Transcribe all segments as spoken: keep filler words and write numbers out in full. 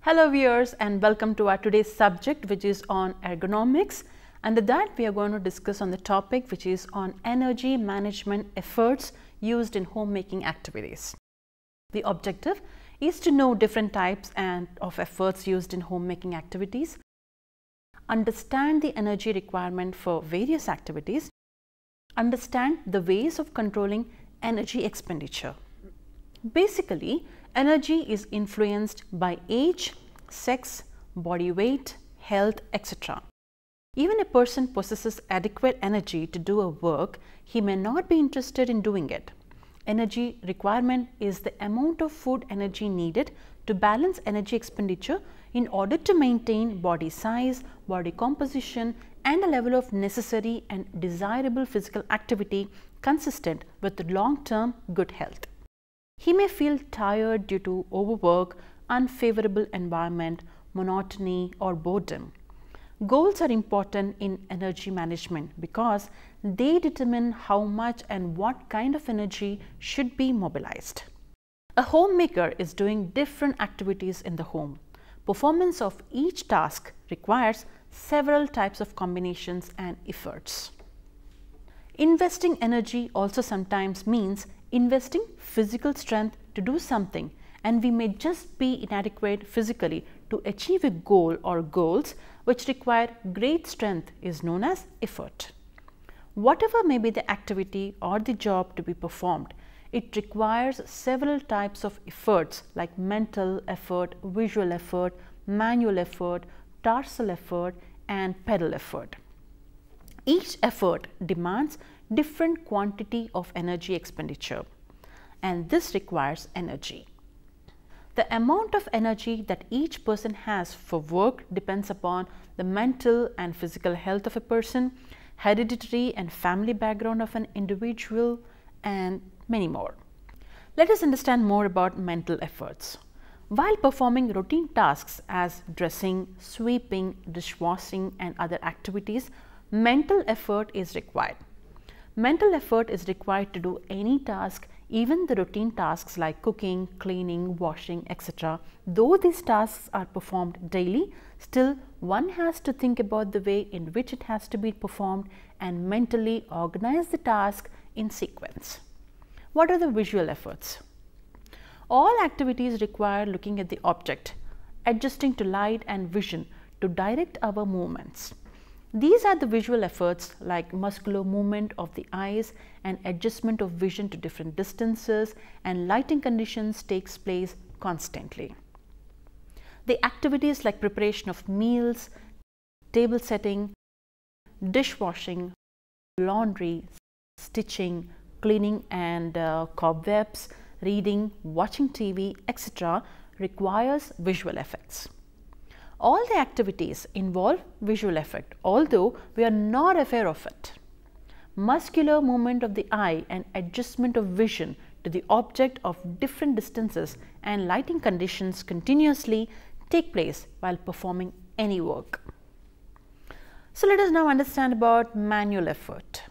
Hello viewers, and welcome to our today's subject, which is on ergonomics, and with that we are going to discuss on the topic which is on energy management efforts used in homemaking activities. The objective is to know different types and of efforts used in homemaking activities, understand the energy requirement for various activities, understand the ways of controlling energy expenditure. Basically, energy is influenced by age, sex, body weight, health, et cetera. Even a person possesses adequate energy to do a work, he may not be interested in doing it. Energy requirement is the amount of food energy needed to balance energy expenditure in order to maintain body size, body composition, and a level of necessary and desirable physical activity consistent with long-term good health. He may feel tired due to overwork, unfavorable environment, monotony, or boredom. Goals are important in energy management because they determine how much and what kind of energy should be mobilized. A homemaker is doing different activities in the home. Performance of each task requires several types of combinations and efforts. Investing energy also sometimes means investing physical strength to do something, and we may just be inadequate physically to achieve a goal or goals which require great strength is known as effort. Whatever may be the activity or the job to be performed, it requires several types of efforts like mental effort, visual effort, manual effort, torsal effort, and pedal effort. Each effort demands different quantity of energy expenditure, and this requires energy. The amount of energy that each person has for work depends upon the mental and physical health of a person, hereditary and family background of an individual, and many more. Let us understand more about mental efforts. While performing routine tasks as dressing, sweeping, dishwashing, and other activities, mental effort is required. Mental effort is required to do any task, even the routine tasks like cooking, cleaning, washing, et cetera. Though these tasks are performed daily, still one has to think about the way in which it has to be performed and mentally organize the task in sequence. What are the visual efforts? All activities require looking at the object, adjusting to light and vision to direct our movements. These are the visual efforts like muscular movement of the eyes and adjustment of vision to different distances, and lighting conditions takes place constantly. The activities like preparation of meals, table setting, dishwashing, laundry, stitching, cleaning and uh, cobwebs, reading, watching T V, et cetera requires visual effects. All the activities involve visual effect, although we are not aware of it. Muscular movement of the eye and adjustment of vision to the object of different distances and lighting conditions continuously take place while performing any work. So let us now understand about manual effort.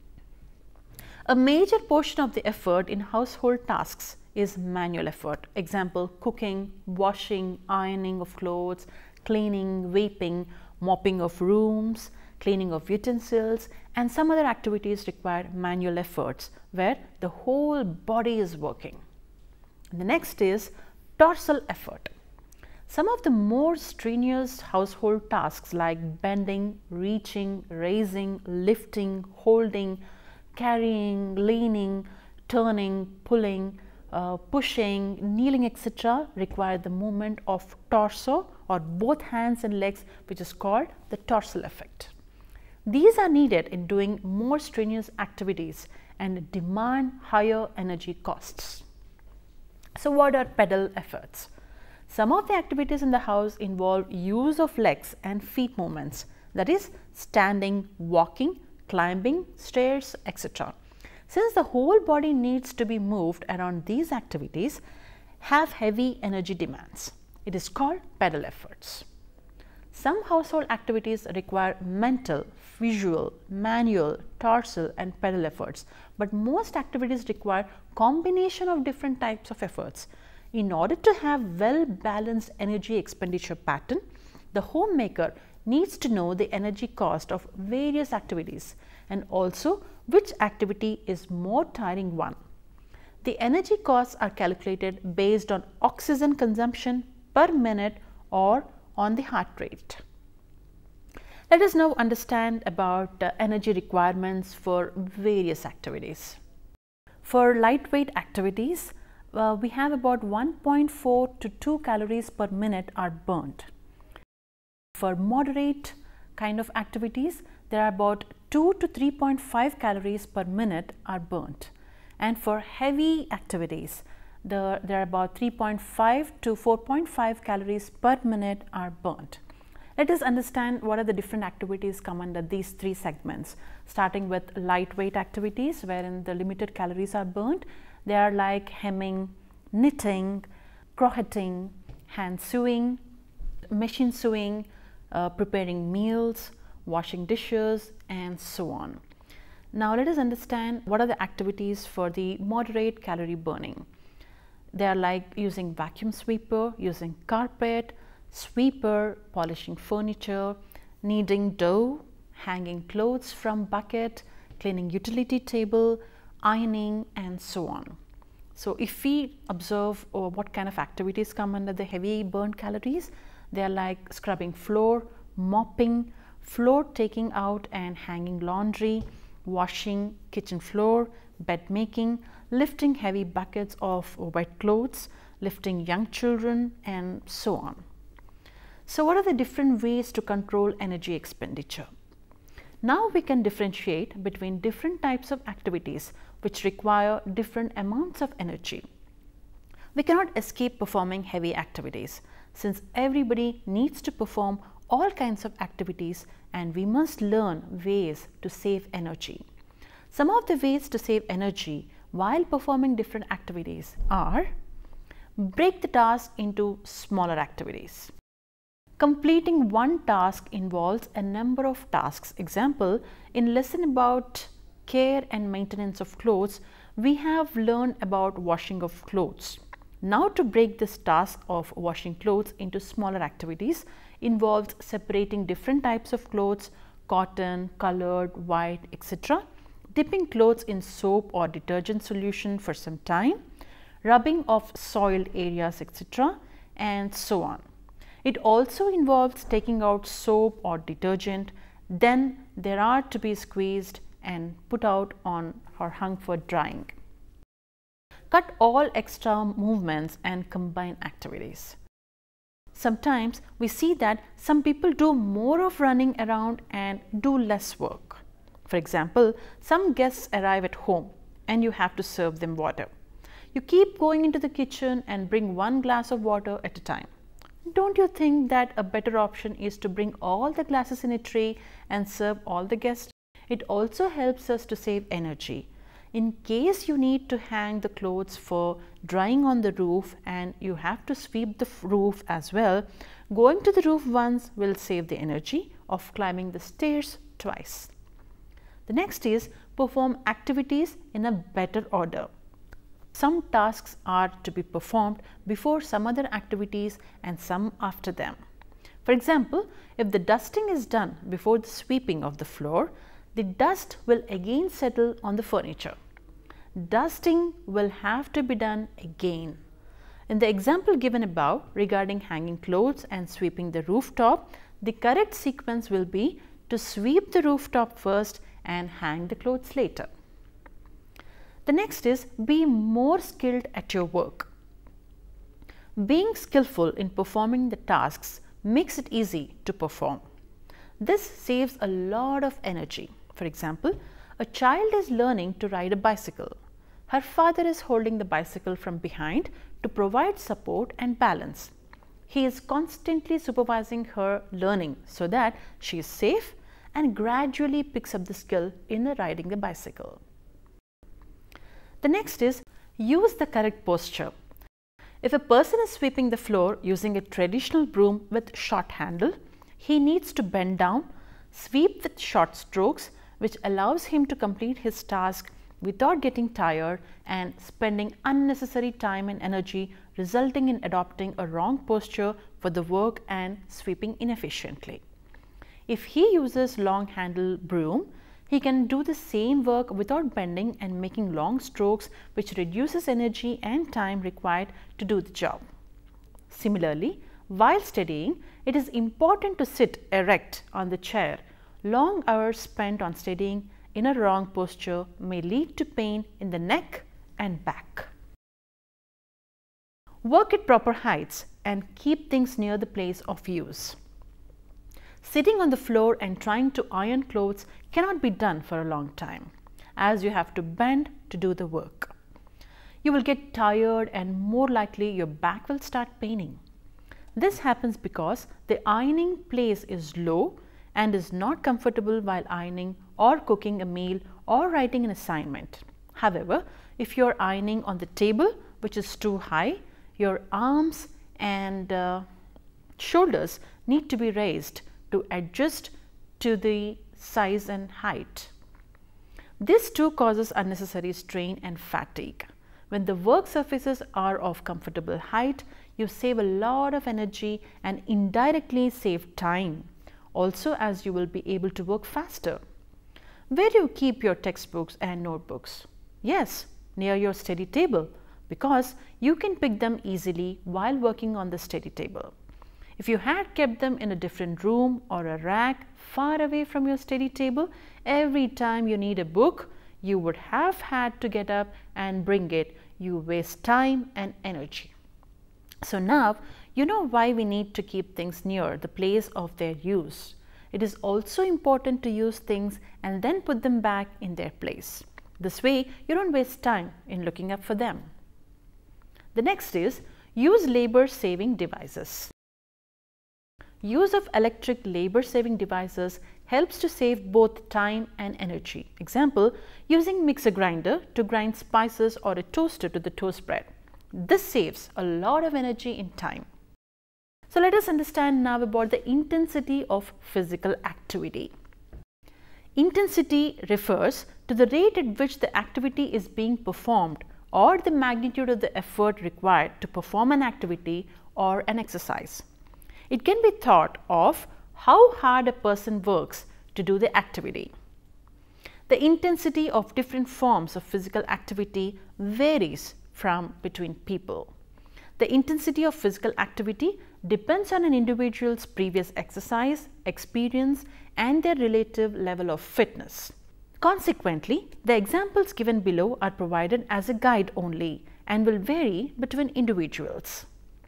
A major portion of the effort in household tasks is manual effort. Example, cooking, washing, ironing of clothes, cleaning, sweeping, mopping of rooms, cleaning of utensils, and some other activities require manual efforts where the whole body is working. And the next is torsal effort. Some of the more strenuous household tasks like bending, reaching, raising, lifting, holding, carrying, leaning, turning, pulling, uh, pushing, kneeling, et cetera require the movement of torso or both hands and legs, which is called the torsal effect. These are needed in doing more strenuous activities and demand higher energy costs. So what are pedal efforts? Some of the activities in the house involve use of legs and feet movements, that is standing, walking, climbing stairs, et cetera. Since the whole body needs to be moved around, these activities have heavy energy demands. It is called pedal efforts. Some household activities require mental, visual, manual, torsal, and pedal efforts, but most activities require combination of different types of efforts. In order to have well balanced energy expenditure pattern, the homemaker needs to know the energy cost of various activities and also which activity is more tiring one. The energy costs are calculated based on oxygen consumption per minute or on the heart rate. Let us now understand about uh, energy requirements for various activities. For lightweight activities, uh, we have about one point four to two calories per minute are burnt. For moderate kind of activities, there are about two to three point five calories per minute are burnt. And for heavy activities, the, there are about three point five to four point five calories per minute are burnt. Let us understand what are the different activities come under these three segments, starting with lightweight activities wherein the limited calories are burnt. They are like hemming, knitting, crocheting, hand sewing, machine sewing, uh, preparing meals, washing dishes, and so on. Now let us understand what are the activities for the moderate calorie burning. They are like using vacuum sweeper, using carpet, sweeper, polishing furniture, kneading dough, hanging clothes from bucket, cleaning utility table, ironing, and so on. So if we observe oh, what kind of activities come under the heavy burn calories, they are like scrubbing floor, mopping, floor taking out and hanging laundry, washing kitchen floor, bed making, lifting heavy buckets of wet clothes, lifting young children, and so on. So what are the different ways to control energy expenditure? Now we can differentiate between different types of activities which require different amounts of energy. We cannot escape performing heavy activities since everybody needs to perform all kinds of activities, and we must learn ways to save energy. Some of the ways to save energy while performing different activities are: break the task into smaller activities. Completing one task involves a number of tasks. Example, in lesson about care and maintenance of clothes, we have learned about washing of clothes. Now to break this task of washing clothes into smaller activities involves separating different types of clothes, cotton, colored, white, et cetera, dipping clothes in soap or detergent solution for some time, rubbing off soiled areas, et cetera, and so on. It also involves taking out soap or detergent, then there are to be squeezed and put out on or hung for drying. Cut all extra movements and combine activities. Sometimes we see that some people do more of running around and do less work. For example, some guests arrive at home and you have to serve them water. You keep going into the kitchen and bring one glass of water at a time. Don't you think that a better option is to bring all the glasses in a tray and serve all the guests? It also helps us to save energy. In case you need to hang the clothes for drying on the roof and you have to sweep the roof as well, going to the roof once will save the energy of climbing the stairs twice. The next is perform activities in a better order. Some tasks are to be performed before some other activities and some after them. For example, if the dusting is done before the sweeping of the floor, the dust will again settle on the furniture. Dusting will have to be done again. In the example given above regarding hanging clothes and sweeping the rooftop, the correct sequence will be to sweep the rooftop first and hang the clothes later. The next is be more skilled at your work. Being skillful in performing the tasks makes it easy to perform. This saves a lot of energy. For example, a child is learning to ride a bicycle. Her father is holding the bicycle from behind to provide support and balance. He is constantly supervising her learning so that she is safe and gradually picks up the skill in riding the bicycle. The next is use the correct posture. If a person is sweeping the floor using a traditional broom with short handle, he needs to bend down, sweep with short strokes, which allows him to complete his task without getting tired and spending unnecessary time and energy, resulting in adopting a wrong posture for the work and sweeping inefficiently. If he uses long handle broom, he can do the same work without bending and making long strokes, which reduces energy and time required to do the job. Similarly, while studying, it is important to sit erect on the chair. Long hours spent on studying in a wrong posture may lead to pain in the neck and back. Work at proper heights and keep things near the place of use. Sitting on the floor and trying to iron clothes cannot be done for a long time, as you have to bend to do the work. You will get tired and more likely your back will start paining. This happens because the ironing place is low and is not comfortable while ironing or cooking a meal or writing an assignment. However, if you are ironing on the table, which is too high, your arms and uh, shoulders need to be raised to adjust to the size and height. This too causes unnecessary strain and fatigue. When the work surfaces are of comfortable height, you save a lot of energy and indirectly save time, also as you will be able to work faster. Where do you keep your textbooks and notebooks? Yes, near your study table, because you can pick them easily while working on the study table. If you had kept them in a different room or a rack far away from your study table, every time you need a book, you would have had to get up and bring it. You waste time and energy. So now you know why we need to keep things near the place of their use. It is also important to use things and then put them back in their place. This way you don't waste time in looking up for them. The next is use labor saving devices. Use of electric labor saving devices helps to save both time and energy. Example, using mixer grinder to grind spices or a toaster to the toast bread. This saves a lot of energy in time. So let us understand now about the intensity of physical activity. Intensity refers to the rate at which the activity is being performed or the magnitude of the effort required to perform an activity or an exercise. It can be thought of how hard a person works to do the activity. The intensity of different forms of physical activity varies from between people. The intensity of physical activity depends on an individual's previous exercise, experience, and their relative level of fitness. Consequently, the examples given below are provided as a guide only and will vary between individuals.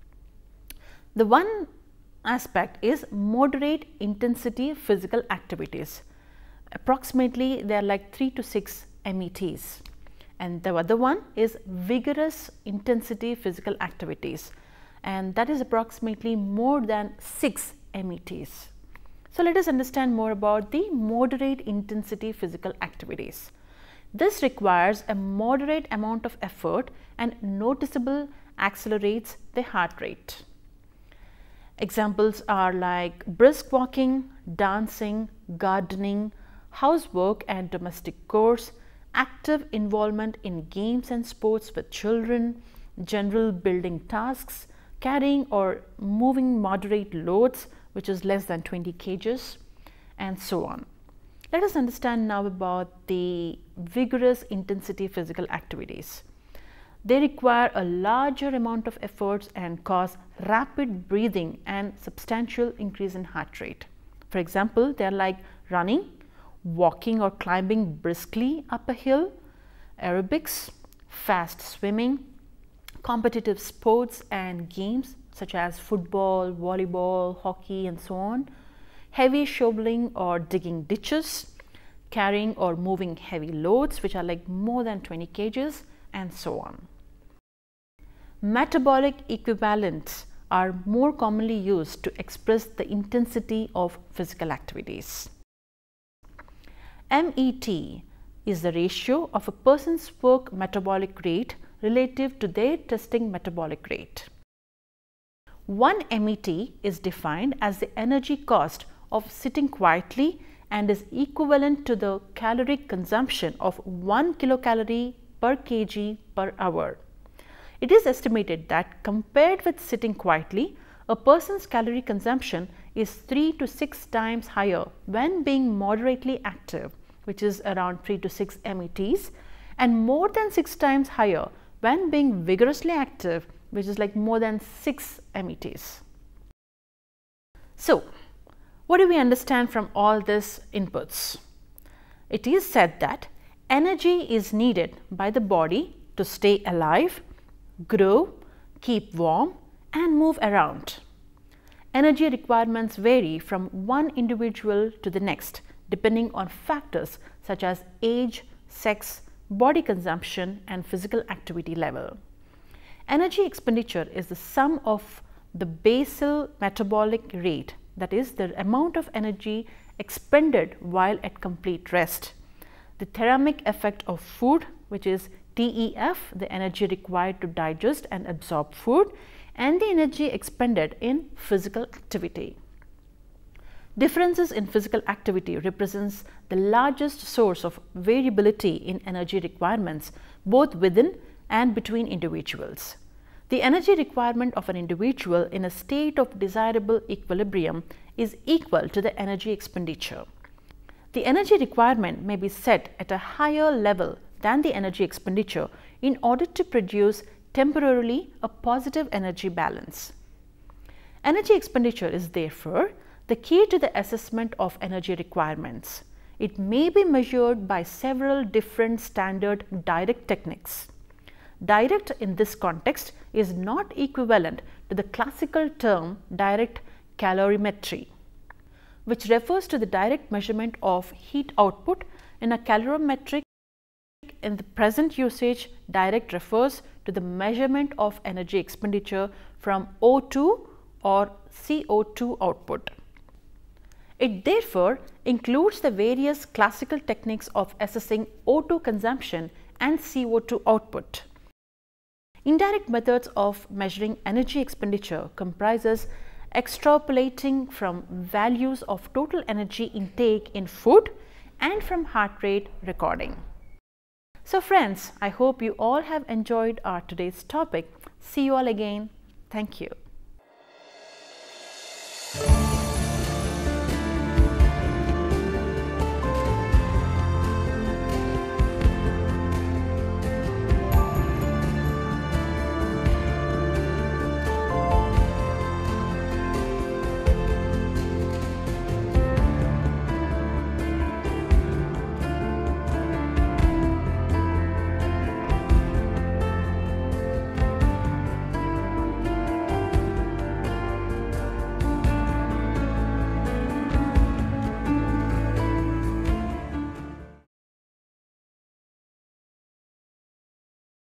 The one aspect is moderate intensity physical activities. Approximately they are like three to six M E Ts. And the other one is vigorous intensity physical activities, and that is approximately more than six M E Ts. So let us understand more about the moderate intensity physical activities. This requires a moderate amount of effort and noticeable accelerates the heart rate. Examples are like brisk walking, dancing, gardening, housework and domestic chores, active involvement in games and sports with children, general building tasks, carrying or moving moderate loads, which is less than twenty kilograms, and so on. Let us understand now about the vigorous intensity physical activities. They require a larger amount of efforts and cause rapid breathing and substantial increase in heart rate. For example, they are like running, walking or climbing briskly up a hill, aerobics, fast swimming, competitive sports and games such as football, volleyball, hockey and so on, heavy shoveling or digging ditches, carrying or moving heavy loads which are like more than twenty kilograms and so on. Metabolic equivalents are more commonly used to express the intensity of physical activities. M E T is the ratio of a person's work metabolic rate relative to their testing metabolic rate. one M E T is defined as the energy cost of sitting quietly and is equivalent to the caloric consumption of one kilocalorie per kg per hour. It is estimated that compared with sitting quietly, a person's calorie consumption is three to six times higher when being moderately active, which is around three to six M E Ts, and more than six times higher when being vigorously active, which is like more than six M E Ts. So, what do we understand from all these inputs? It is said that energy is needed by the body to stay alive, grow, keep warm, and move around. Energy requirements vary from one individual to the next depending on factors such as age, sex, body consumption, and physical activity level. Energy expenditure is the sum of the basal metabolic rate, that is the amount of energy expended while at complete rest, the thermic effect of food, which is T E F, the energy required to digest and absorb food, and the energy expended in physical activity. Differences in physical activity represents the largest source of variability in energy requirements both within and between individuals. The energy requirement of an individual in a state of desirable equilibrium is equal to the energy expenditure. The energy requirement may be set at a higher level than the energy expenditure in order to produce temporarily a positive energy balance. Energy expenditure is therefore the key to the assessment of energy requirements. It may be measured by several different standard direct techniques. Direct in this context is not equivalent to the classical term direct calorimetry, which refers to the direct measurement of heat output. In a calorimetric, in the present usage, direct refers to the measurement of energy expenditure from O two or C O two output. It therefore includes the various classical techniques of assessing O two consumption and C O two output. Indirect methods of measuring energy expenditure comprises extrapolating from values of total energy intake in food and from heart rate recording. So friends, I hope you all have enjoyed our today's topic. See you all again. Thank you.